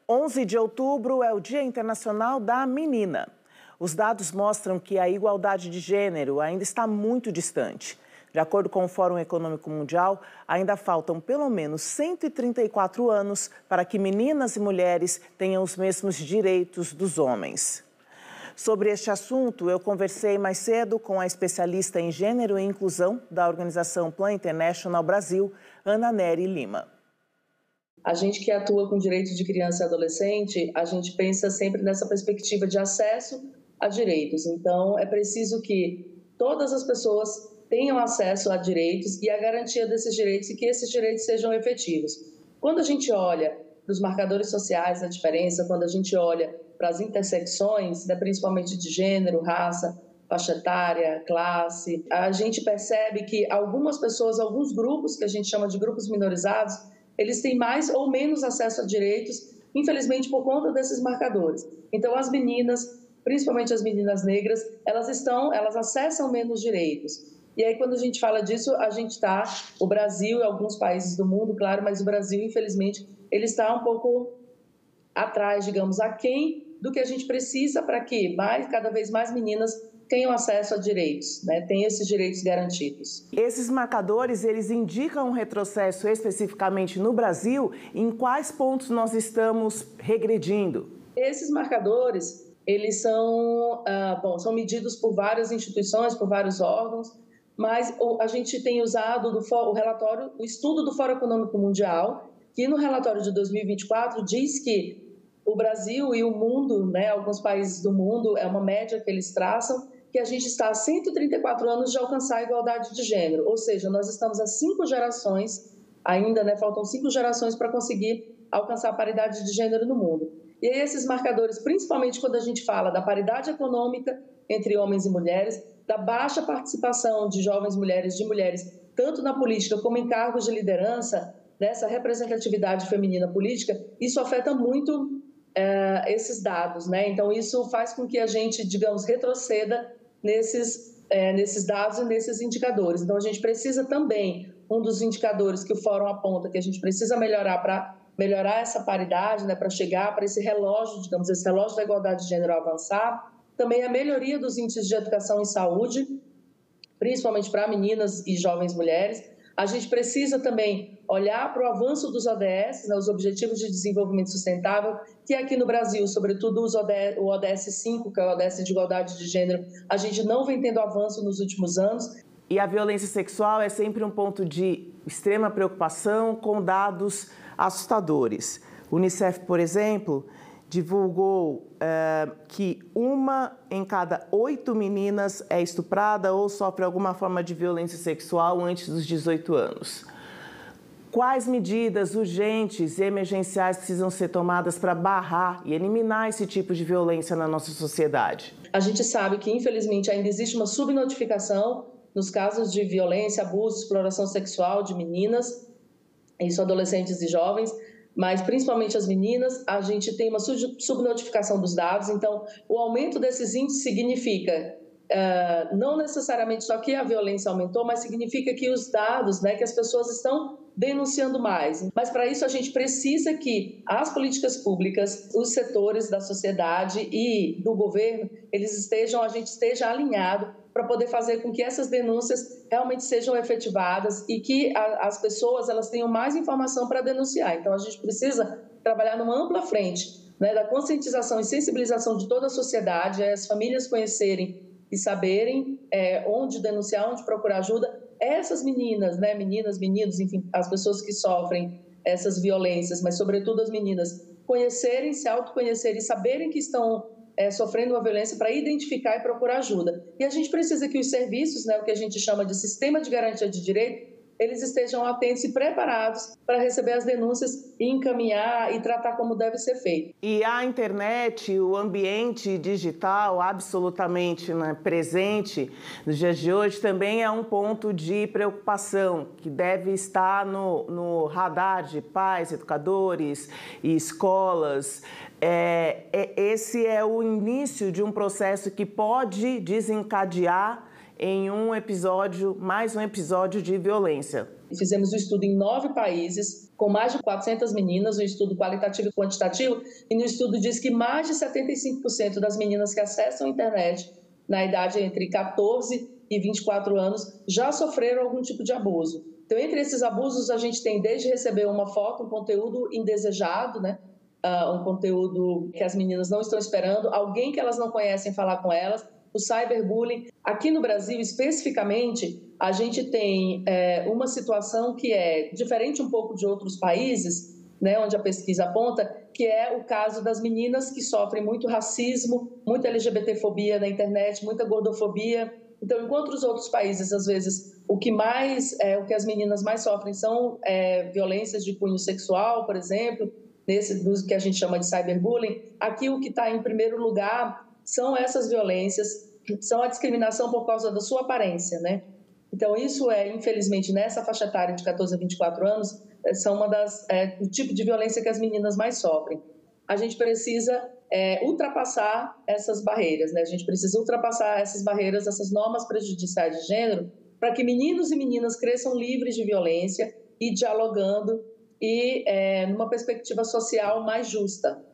11 de outubro é o Dia Internacional da Menina. Os dados mostram que a igualdade de gênero ainda está muito distante. De acordo com o Fórum Econômico Mundial, ainda faltam pelo menos 134 anos para que meninas e mulheres tenham os mesmos direitos dos homens. Sobre este assunto, eu conversei mais cedo com a especialista em gênero e inclusão da organização Plan International Brasil, Ana Nery Lima. A gente que atua com direitos de criança e adolescente, a gente pensa sempre nessa perspectiva de acesso a direitos. Então, é preciso que todas as pessoas tenham acesso a direitos e a garantia desses direitos e que esses direitos sejam efetivos. Quando a gente olha para os marcadores sociais da diferença, quando a gente olha para as intersecções, né, principalmente de gênero, raça, faixa etária, classe, a gente percebe que algumas pessoas, alguns grupos, que a gente chama de grupos minorizados, eles têm mais ou menos acesso a direitos, infelizmente por conta desses marcadores. Então, as meninas, principalmente as meninas negras, elas acessam menos direitos. E aí, quando a gente fala disso, a gente está, o Brasil e alguns países do mundo, claro, mas o Brasil, infelizmente, ele está um pouco atrás, digamos, aquém do que a gente precisa para que cada vez mais meninas tenham acesso a direitos, né? Tenham esses direitos garantidos. Esses marcadores, eles indicam um retrocesso especificamente no Brasil? Em quais pontos nós estamos regredindo? Esses marcadores, eles são medidos por várias instituições, por vários órgãos, mas a gente tem usado o estudo do Fórum Econômico Mundial, que no relatório de 2024 diz que o Brasil e o mundo, né, alguns países do mundo, é uma média que eles traçam, que a gente está há 134 anos de alcançar a igualdade de gênero, ou seja, nós estamos há 5 gerações ainda, né, faltam 5 gerações para conseguir alcançar a paridade de gênero no mundo. E aí esses marcadores, principalmente quando a gente fala da paridade econômica entre homens e mulheres, da baixa participação de jovens mulheres, de mulheres, tanto na política como em cargos de liderança, dessa representatividade feminina política, isso afeta muito esses dados, né? Então, isso faz com que a gente, digamos, retroceda nesses dados e nesses indicadores. Então, a gente precisa também, um dos indicadores que o Fórum aponta, que a gente precisa melhorar para melhorar essa paridade, né, para chegar para esse relógio, digamos, esse relógio da igualdade de gênero avançar, também a melhoria dos índices de educação e saúde, principalmente para meninas e jovens mulheres. A gente precisa também olhar para o avanço dos ODS, né, os Objetivos de Desenvolvimento Sustentável, que aqui no Brasil, sobretudo o ODS 5, que é o ODS de Igualdade de Gênero, a gente não vem tendo avanço nos últimos anos. E a violência sexual é sempre um ponto de extrema preocupação, com dados assustadores. O Unicef, por exemplo, divulgou que 1 em cada 8 meninas é estuprada ou sofre alguma forma de violência sexual antes dos 18 anos. Quais medidas urgentes e emergenciais precisam ser tomadas para barrar e eliminar esse tipo de violência na nossa sociedade? A gente sabe que, infelizmente, ainda existe uma subnotificação nos casos de violência, abuso, exploração sexual de meninas, isso adolescentes e jovens, mas principalmente as meninas, a gente tem uma subnotificação dos dados, então o aumento desses índices significa não necessariamente só que a violência aumentou, mas significa que os dados, né, que as pessoas estão denunciando mais. Mas para isso a gente precisa que as políticas públicas, os setores da sociedade e do governo, a gente esteja alinhado para poder fazer com que essas denúncias realmente sejam efetivadas e que as pessoas elas tenham mais informação para denunciar. Então, a gente precisa trabalhar numa ampla frente, né, da conscientização e sensibilização de toda a sociedade, as famílias conhecerem e saberem onde denunciar, onde procurar ajuda. Essas meninas, né, meninos, enfim, as pessoas que sofrem essas violências, mas sobretudo as meninas, conhecerem, se autoconhecerem e saberem que estão sofrendo uma violência para identificar e procurar ajuda. E a gente precisa que os serviços, né, o que a gente chama de sistema de garantia de direito, eles estejam atentos e preparados para receber as denúncias e encaminhar e tratar como deve ser feito. E a internet, o ambiente digital absolutamente, né, presente nos dias de hoje também é um ponto de preocupação que deve estar no radar de pais, educadores e escolas. Esse é o início de um processo que pode desencadear em mais um episódio de violência. fizemos um estudo em 9 países, com mais de 400 meninas, um estudo qualitativo e quantitativo, e no estudo diz que mais de 75% das meninas que acessam a internet na idade entre 14 e 24 anos já sofreram algum tipo de abuso. Então, entre esses abusos, a gente tem desde receber uma foto, um conteúdo indesejado, né? Um conteúdo que as meninas não estão esperando, alguém que elas não conhecem falar com elas, o cyberbullying. Aqui no Brasil, especificamente, a gente tem uma situação que é diferente um pouco de outros países, né, onde a pesquisa aponta, que é o caso das meninas que sofrem muito racismo, muita LGBTfobia na internet, muita gordofobia. Então, enquanto os outros países, às vezes, o que as meninas mais sofrem são violências de cunho sexual, por exemplo, do que a gente chama de cyberbullying, aqui o que está em primeiro lugar são essas violências, são a discriminação por causa da sua aparência, né? Então, isso infelizmente, nessa faixa etária de 14 a 24 anos, são o tipo de violência que as meninas mais sofrem. A gente precisa ultrapassar essas barreiras, né? A gente precisa ultrapassar essas barreiras, essas normas prejudiciais de gênero, para que meninos e meninas cresçam livres de violência e dialogando e numa perspectiva social mais justa.